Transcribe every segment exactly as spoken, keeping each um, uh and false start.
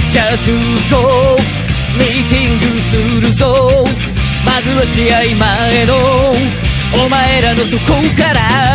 じゃあ集合ミーティングするぞ。まずは試合前のお前らのそこから。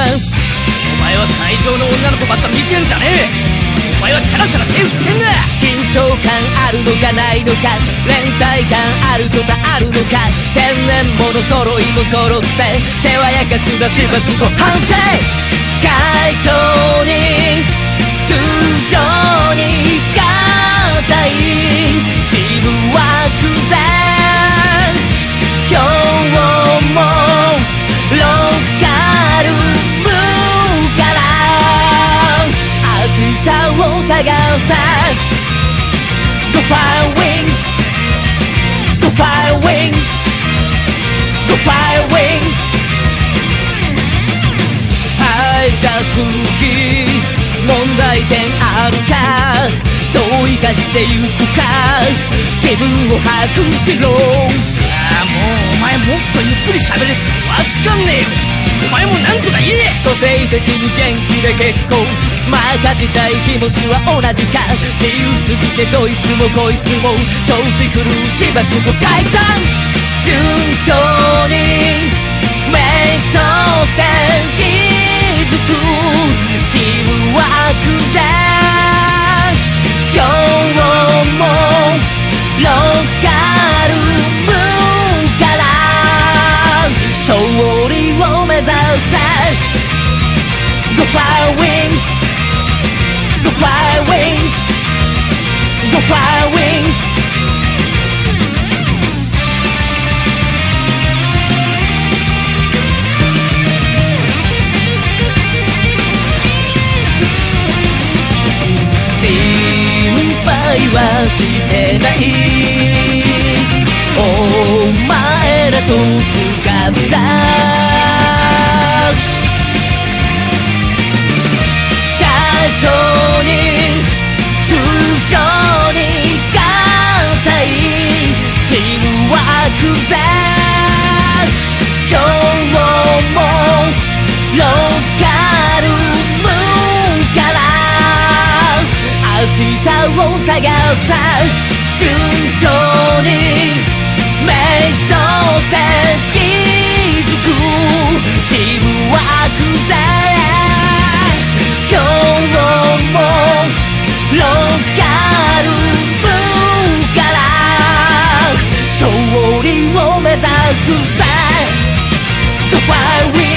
お前は会場の女の子ばっか見てんじゃねえ。お前はチャラチャラ手振ってんだ。緊張感あるのかないのか、連帯感あるとかあるのか、天然物揃いも揃って世話焼かすだしばくと反省。会長に通常に固いチームワークで今日もロッカールームから明日を探せ。 Go fire wing Go fire wing Go fire wing。 はいじゃあ次問題点あるか、どう生かしてゆくか自分を把握しろ。ああもうお前もっとゆっくり喋れ。わかんねえよ。お前もなんとか言え。個性的に元気で結構任せたい気持ちは同じか。自由すぎてどいつもこいつも調子狂うしばくぞ解散。順調に迷走して気づくチームワークで今日もロッカールームから勝利を目指せ。 Go fire wing Go fire wing Go fire wing。 心配はしてない、お前らと掴んだ会場に通常に固いチームワークで今日もロッカールームから明日を探せ。順調に迷走して気づくチームワークで今日もロッカールームから勝利を目指すぜ。 The fire